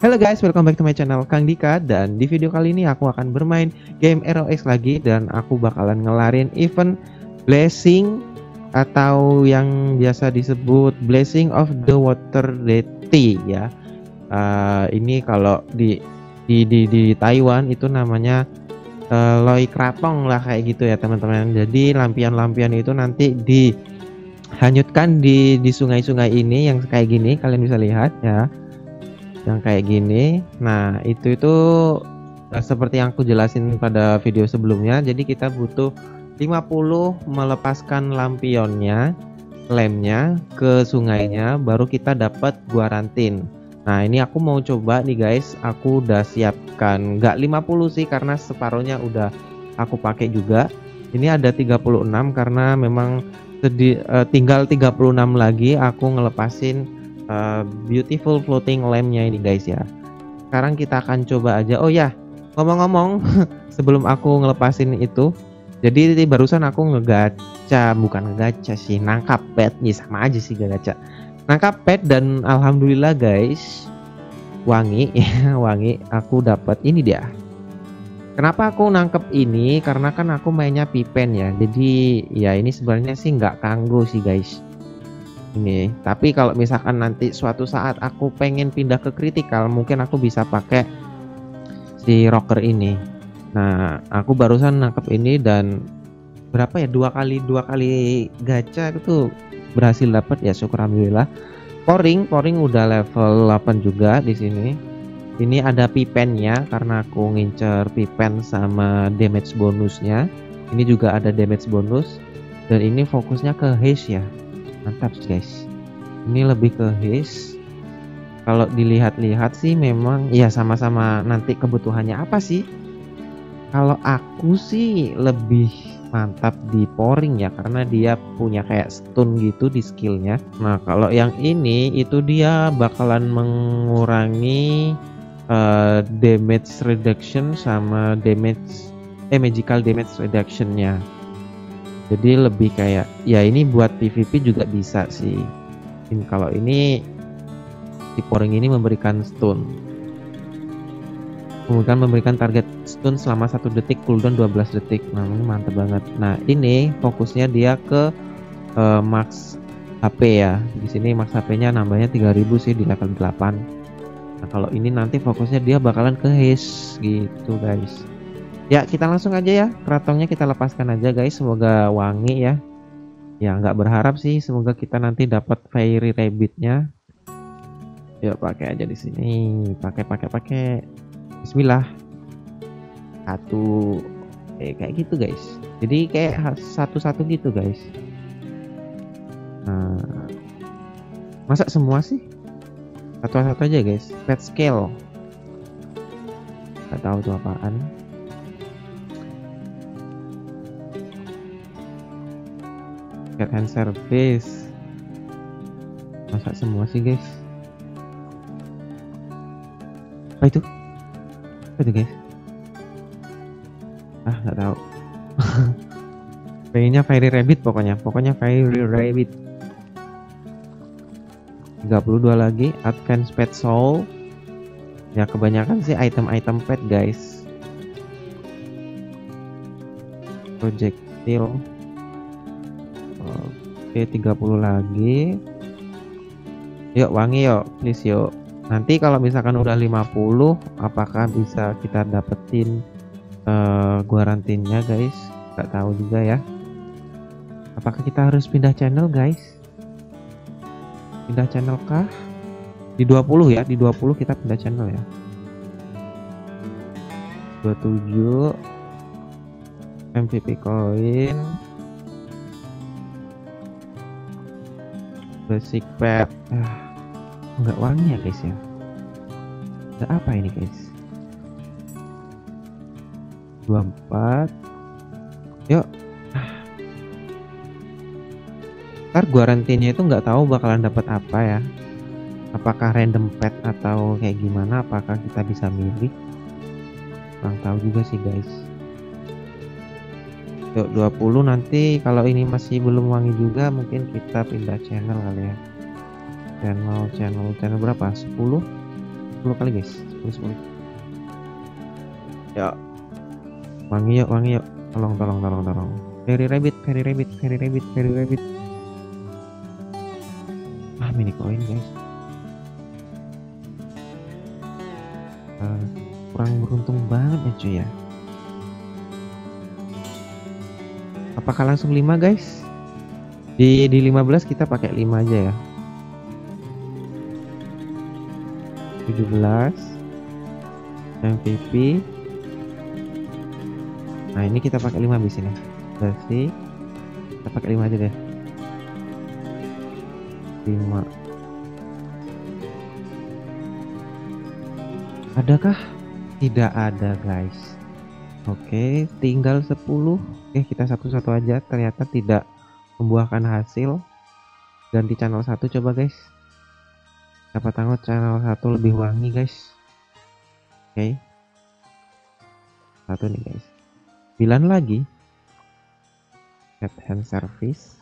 Halo guys, welcome back to my channel Kang Dika. Dan di video kali ini aku akan bermain game ROX lagi. Dan aku bakalan ngelarin event Blessing atau yang biasa disebut Blessing of the Water Deity ya. Ini kalau di Taiwan itu namanya Loi Kratong lah, kayak gitu ya teman-teman. Jadi lampion-lampion itu nanti dihanyutkan di sungai-sungai ini yang kayak gini, kalian bisa lihat ya, yang kayak gini. Nah itu seperti yang aku jelasin pada video sebelumnya. Jadi kita butuh 50 melepaskan lampionnya, lemnya ke sungainya, baru kita dapat guarantin. Nah ini aku mau coba nih guys, aku udah siapkan nggak 50 sih, karena separuhnya udah aku pakai juga. Ini ada 36 karena memang tinggal 36 lagi aku ngelepasin beautiful floating lampnya ini guys ya. Sekarang kita akan coba aja. Oh ya, ngomong-ngomong sebelum aku ngelepasin itu, jadi barusan aku bukan ngegacha sih, nangkap pet nih, sama aja sih gak gacha, nangkap pet. Dan alhamdulillah guys, wangi wangi, aku dapat ini dia. Kenapa aku nangkep ini? Karena kan aku mainnya pipen ya, jadi ya ini sebenarnya sih nggak kanggo sih guys ini. Tapi kalau misalkan nanti suatu saat aku pengen pindah ke critical, mungkin aku bisa pakai si rocker ini. Nah aku barusan nangkep ini dan berapa ya, dua kali gacha itu berhasil dapat ya, syukur alhamdulillah. Poring udah level 8 juga di sini. Ini ada pipennya karena aku ngincer pipen sama damage bonusnya. Ini juga ada damage bonus dan ini fokusnya ke haze ya. Mantap guys, ini lebih ke haze. Kalau dilihat-lihat sih memang ya sama-sama nanti kebutuhannya apa sih. Kalau aku sih lebih mantap di poring ya, karena dia punya kayak stun gitu di skillnya. Nah kalau yang ini itu dia bakalan mengurangi damage reduction sama magical damage reductionnya. Jadi lebih kayak ya, ini buat PvP juga bisa sih. Kalau ini si poring ini memberikan stun, kemudian memberikan target stun selama 1 detik, cooldown 12 detik. Nah ini mantap banget. Nah ini fokusnya dia ke max HP ya. Di sini max HP-nya nambahnya 3000 sih di level 8. Nah kalau ini nanti fokusnya dia bakalan ke haze gitu guys. Ya kita langsung aja ya, keratongnya kita lepaskan aja guys. Semoga wangi ya. Ya nggak berharap sih, semoga kita nanti dapat fairy rabbitnya. Yuk pakai aja di sini, pakai. Bismillah. Satu, kayak gitu guys. Jadi kayak satu-satu gitu guys. Nah, masa semua sih? Satu-satu aja guys. Pet scale. Gak tahu tuh apaan. Cat hand service. Masa semua sih guys? Apa itu? Apa itu guys? Ah nggak tahu. Pengennya fairy rabbit pokoknya fairy rabbit. 32 lagi advance pet soul. Ya kebanyakan sih item pet guys. Projectile. Oke 30 lagi. Yuk wangi yuk, please yuk. Nanti kalau misalkan udah 50, apakah bisa kita dapetin guarantinnya guys? Gak tahu juga ya. Apakah kita harus pindah channel guys? Pindah channel kah? Di 20 ya, di 20 kita pindah channel ya. 27 MVP coin, basic pet. Nggak wangi ya guys ya. Ada apa ini guys? 24. Yuk. Ntar guarantinya itu nggak tahu bakalan dapat apa ya. Apakah random pet atau kayak gimana? Apakah kita bisa milih? Kurang tahu juga sih guys. Yuk 20 nanti kalau ini masih belum wangi juga, mungkin kita pindah channel kali ya. Channel berapa? 10. 10 kali guys, 10 10. Ya, wangi yuk, wangi yuk. Tolong. Fairy rabbit. Ah, mini koin guys. Kurang beruntung banget ya cuy ya. Apakah langsung 5 guys? Di 15 kita pakai 5 aja ya. 17 MVP. Nah, ini kita pakai 5 di sini. Bersih. Kita pakai 5 aja deh. 5. Adakah? Tidak ada guys. Oke, tinggal 10. Oke, kita satu-satu aja. Ternyata tidak membuahkan hasil. Ganti channel 1 coba guys. Siapa tahu channel 1 lebih wangi guys. Oke. 1 nih guys. 9 lagi. Set hand service.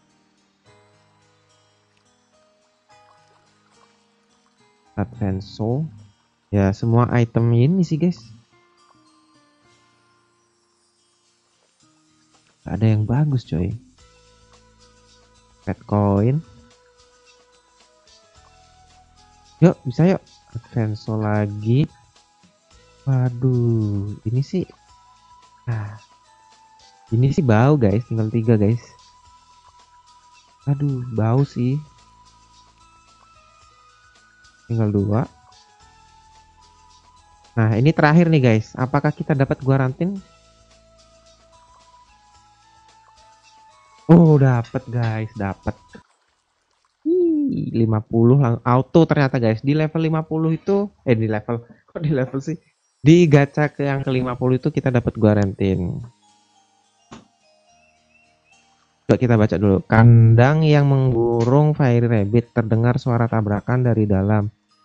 Advenso. Ya, semua item ini sih guys. Gak ada yang bagus coy. Pet coin. Yuk, bisa yuk. Advenso lagi. Waduh, ini sih. Nah, ini sih bau guys. Tinggal 3 guys. Aduh, bau sih. Tinggal 2. Nah, ini terakhir nih guys. Apakah kita dapat guarantin? Oh, dapat guys, dapat. 50 auto ternyata guys. Di level 50 itu di level kok di level sih? Di gacha ke yang ke-50 itu kita dapat guarantin. Coba kita baca dulu. Kandang yang mengurung fairy rabbit, terdengar suara tabrakan dari dalam.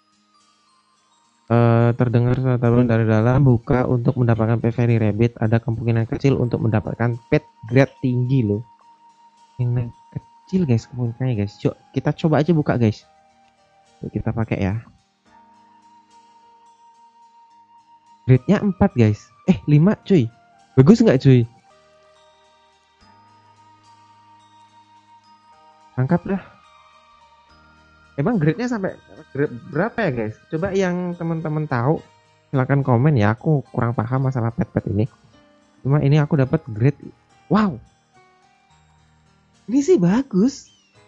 Terdengar suara tabrakan dari dalam. Buka untuk mendapatkan pet fairy rabbit. Ada kemungkinan kecil untuk mendapatkan pet grade tinggi loh. Ini kecil guys kemungkinannya guys. Yuk kita coba aja buka guys. Yuk kita pakai ya. Grade-nya 4 guys. 5 cuy. Bagus nggak cuy? Angkat dah. Emang grade-nya sampai grade berapa ya guys? Coba yang teman-teman tahu silahkan komen ya. Aku kurang paham masalah pet-pet ini. Cuma ini aku dapat grade. Wow. Ini sih bagus.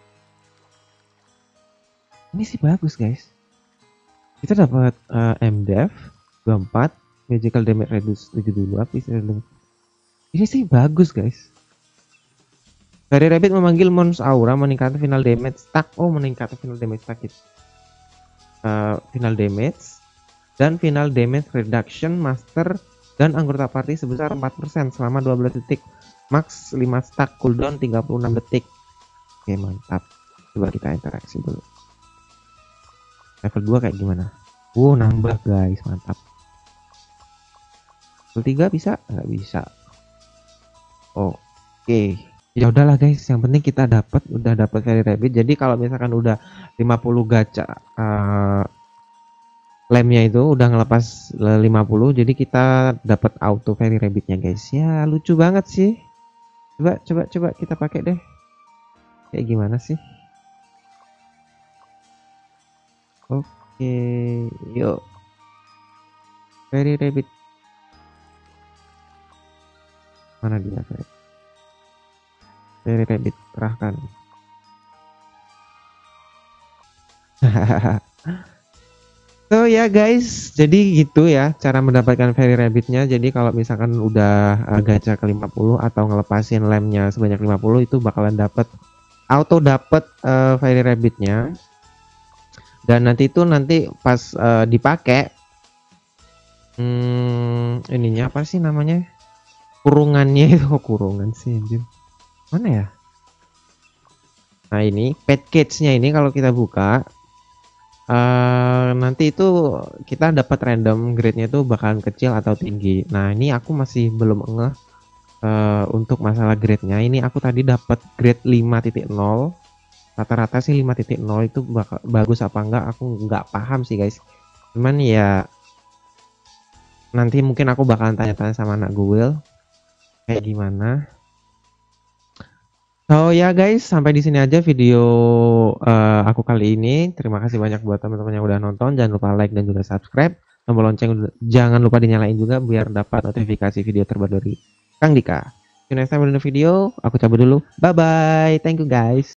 Ini sih bagus guys. Kita dapat MDF 24, magical damage reduce 72, ini sih bagus guys. Fairy rabbit memanggil Mons Aura, meningkatkan final damage stack. Oh, meningkatkan final damage stack itu. Final damage dan final damage reduction master dan anggota party sebesar 4% selama 12 detik. Max 5 stack, cooldown 36 detik. Oke, mantap. Coba kita interaksi dulu. Level 2 kayak gimana? Nambah guys, mantap. Level 3 bisa? Nggak bisa. Oke. Ya udahlah guys, yang penting kita udah dapat fairy rabbit. Jadi kalau misalkan udah 50 gacha lemnya itu udah ngelepas 50, jadi kita dapat auto fairy rabbitnya guys. Ya lucu banget sih. Coba kita pakai deh. Kayak gimana sih? Oke, yuk. Fairy rabbit. Mana dia? Fairy rabbit kerahkan. So ya guys, jadi gitu ya cara mendapatkan fairy rabbitnya. Jadi kalau misalkan udah gacha ke 50 atau ngelepasin lemnya sebanyak 50 itu bakalan dapat fairy rabbitnya. Dan nanti pas dipakai ininya apa sih namanya? Kurungannya itu kurungan sih anjir. Mana ya? Nah, ini pet cage-nya ini kalau kita buka nanti itu kita dapat random grade-nya itu bakalan kecil atau tinggi. Nah, ini aku masih belum ngeh untuk masalah grade-nya. Ini aku tadi dapat grade 5.0. Rata-rata sih 5.0 itu bagus apa enggak aku nggak paham sih guys. Cuman ya nanti mungkin aku bakalan tanya-tanya sama anak Google kayak gimana. So ya guys, sampai di sini aja video aku kali ini. Terima kasih banyak buat teman-teman yang udah nonton. Jangan lupa like dan juga subscribe. Tombol lonceng jangan lupa dinyalain juga biar dapat notifikasi video terbaru dari Kang Dika. See you next time in the video. Aku cabut dulu. Bye bye. Thank you guys.